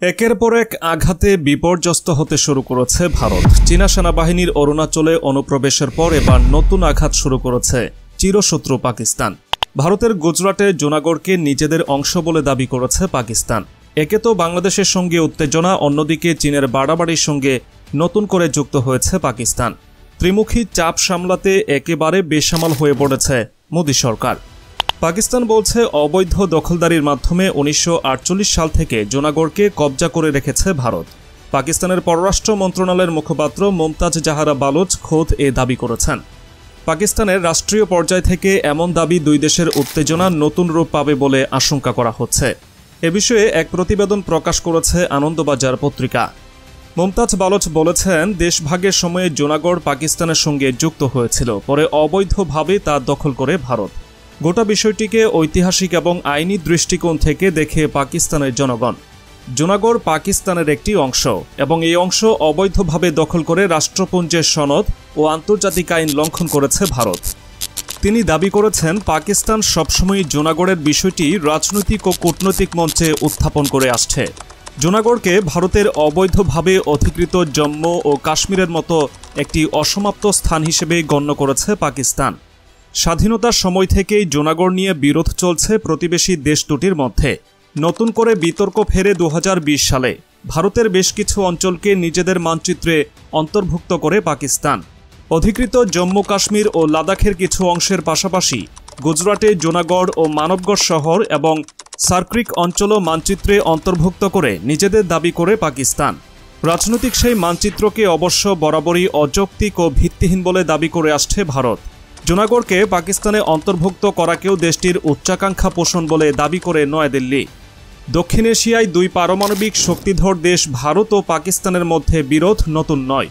একের পর এক আঘাতে বিপর্যস্ত হতে শুরু করেছে ভারত। চীনা সেনাবাহিনীর অরুণাচলে অনুপ্রবেশের পর এবার নতুন আঘাত শুরু করেছে চিরশত্রু পাকিস্তান। ভারতের গুজরাটে জুনাগড়কে নিজেদের অংশ বলে দাবি করেছে পাকিস্তান। একে তো বাংলাদেশের সঙ্গে উত্তেজনা, অন্যদিকে চীনের বাড়াবাড়ির সঙ্গে নতুন করে যুক্ত হয়েছে পাকিস্তান। ত্রিমুখী চাপ সামলাতে একেবারে বেসামাল হয়ে পড়েছে মোদী সরকার। পাকিস্তান বলছে অবৈধ দখলদারির মাধ্যমে 1948 সাল থেকে জুনাগড়কে কবজা করে রেখেছে ভারত। পাকিস্তানের পররাষ্ট্র মন্ত্রণালয়ের মুখপাত্র মুমতাজ জাহারা বালোচ খোদ এ দাবি করেছেন। পাকিস্তানের রাষ্ট্রীয় পর্যায় থেকে এমন দাবি দুই দেশের উত্তেজনা নতুন রূপ পাবে বলে আশঙ্কা করা হচ্ছে। এ বিষয়ে এক প্রতিবেদন প্রকাশ করেছে আনন্দবাজার পত্রিকা। মুমতাজ বালোচ বলেছেন, দেশভাগের সময়ে জুনাগড় পাকিস্তানের সঙ্গে যুক্ত হয়েছিল, পরে অবৈধভাবে তা দখল করে ভারত। গোটা বিষয়টিকে ঐতিহাসিক এবং আইনি দৃষ্টিকোণ থেকে দেখে পাকিস্তানের জনগণ, জুনাগড় পাকিস্তানের একটি অংশ এবং এই অংশ অবৈধভাবে দখল করে রাষ্ট্রপুঞ্জের সনদ ও আন্তর্জাতিক আইন লঙ্ঘন করেছে ভারত। তিনি দাবি করেছেন, পাকিস্তান সবসময়ই জুনাগড়ের বিষয়টি রাজনৈতিক ও কূটনৈতিক মঞ্চে উত্থাপন করে আসছে। জুনাগড়কে ভারতের অবৈধভাবে অধিকৃত জম্মু ও কাশ্মীরের মতো একটি অসমাপ্ত স্থান হিসেবে গণ্য করেছে পাকিস্তান। স্বাধীনতার সময় থেকেই জুনাগড় নিয়ে বিরোধ চলছে প্রতিবেশী দেশ দুটির মধ্যে। নতুন করে বিতর্ক ফেরে 2020 সালে ভারতের বেশ কিছু অঞ্চলকে নিজেদের মানচিত্রে অন্তর্ভুক্ত করে পাকিস্তান। অধিকৃত জম্মু কাশ্মীর ও লাদাখের কিছু অংশের পাশাপাশি গুজরাটে জুনাগড় ও মানবগড় শহর এবং সার্ক্রিক অঞ্চলও মানচিত্রে অন্তর্ভুক্ত করে নিজেদের দাবি করে পাকিস্তান। রাজনৈতিক সেই মানচিত্রকে অবশ্য বরাবরই অযৌক্তিক ও ভিত্তিহীন বলে দাবি করে আসছে ভারত। জুনাগড়কে পাকিস্তানে অন্তর্ভুক্ত করাকেও দেশটির উচ্চাকাঙ্ক্ষা পোষণ বলে দাবি করে নয়াদিল্লি। দক্ষিণ এশিয়ায় দুই পারমাণবিক শক্তিধর দেশ ভারত ও পাকিস্তানের মধ্যে বিরোধ নতুন নয়।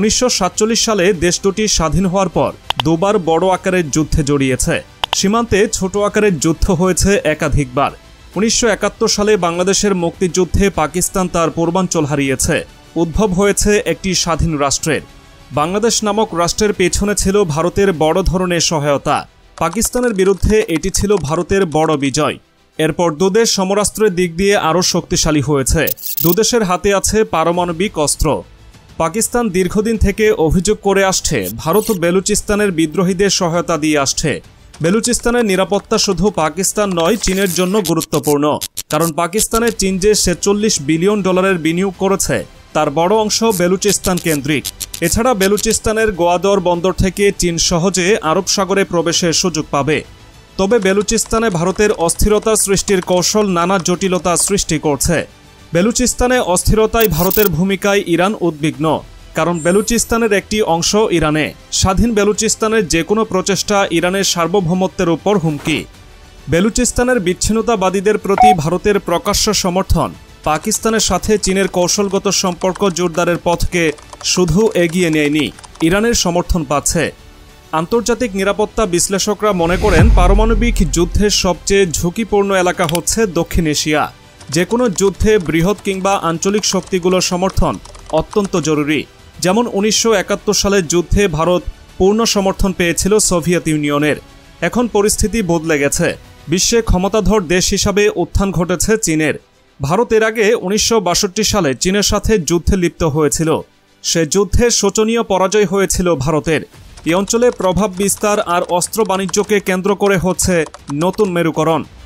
1947 সালে দেশ দুটি স্বাধীন হওয়ার পর দুবার বড় আকারের যুদ্ধে জড়িয়েছে। সীমান্তে ছোট আকারের যুদ্ধ হয়েছে একাধিকবার। 1971 সালে বাংলাদেশের মুক্তিযুদ্ধে পাকিস্তান তার পূর্বাঞ্চল হারিয়েছে। উদ্ভব হয়েছে একটি স্বাধীন রাষ্ট্রের। বাংলাদেশ নামক রাষ্ট্রের পেছনে ছিল ভারতের বড় ধরনের সহায়তা। পাকিস্তানের বিরুদ্ধে এটি ছিল ভারতের বড় বিজয়। এরপর দুদেশ সমরাস্ত্রের দিক দিয়ে আরও শক্তিশালী হয়েছে। দুদেশের হাতে আছে পারমাণবিক অস্ত্র। পাকিস্তান দীর্ঘদিন থেকে অভিযোগ করে আসছে, ভারত বেলুচিস্তানের বিদ্রোহীদের সহায়তা দিয়ে আসছে। বেলুচিস্তানের নিরাপত্তা শুধু পাকিস্তান নয়, চীনের জন্য গুরুত্বপূর্ণ। কারণ পাকিস্তানে চীন যে $46 বিলিয়ন বিনিয়োগ করেছে, তার বড় অংশ বেলুচিস্তান কেন্দ্রিক। এছাড়া বেলুচিস্তানের গোয়াদর বন্দর থেকে চীন সহজে আরব সাগরে প্রবেশের সুযোগ পাবে। তবে বেলুচিস্তানে ভারতের অস্থিরতা সৃষ্টির কৌশল নানা জটিলতা সৃষ্টি করছে। বেলুচিস্তানে অস্থিরতায় ভারতের ভূমিকায় ইরান উদ্বিগ্ন, কারণ বেলুচিস্তানের একটি অংশ ইরানে। স্বাধীন বেলুচিস্তানের যে কোনো প্রচেষ্টা ইরানের সার্বভৌমত্বের উপর হুমকি। বেলুচিস্তানের বিচ্ছিন্নতাবাদীদের প্রতি ভারতের প্রকাশ্য সমর্থন পাকিস্তানের সাথে চীনের কৌশলগত সম্পর্ক জোরদারের পথকে শুধু এগিয়ে নেয়নি, ইরানের সমর্থন পাচ্ছে। আন্তর্জাতিক নিরাপত্তা বিশ্লেষকরা মনে করেন, পারমাণবিক যুদ্ধের সবচেয়ে ঝুঁকিপূর্ণ এলাকা হচ্ছে দক্ষিণ এশিয়া। যে কোনো যুদ্ধে বৃহৎ কিংবা আঞ্চলিক শক্তিগুলোর সমর্থন অত্যন্ত জরুরি। যেমন 1971 সালের যুদ্ধে ভারত পূর্ণ সমর্থন পেয়েছিল সোভিয়েত ইউনিয়নের। এখন পরিস্থিতি বদলে গেছে। বিশ্বে ক্ষমতাধর দেশ হিসাবে উত্থান ঘটেছে চীনের। ভারত এর আগে 1962 সালে চীনের সাথে যুদ্ধে লিপ্ত হয়েছিল। সে যুদ্ধে শোচনীয় পরাজয় হয়েছিল ভারতের। এই অঞ্চলে প্রভাব বিস্তার আর অস্ত্র বাণিজ্যকে কেন্দ্র করে হচ্ছে নতুন মেরুকরণ।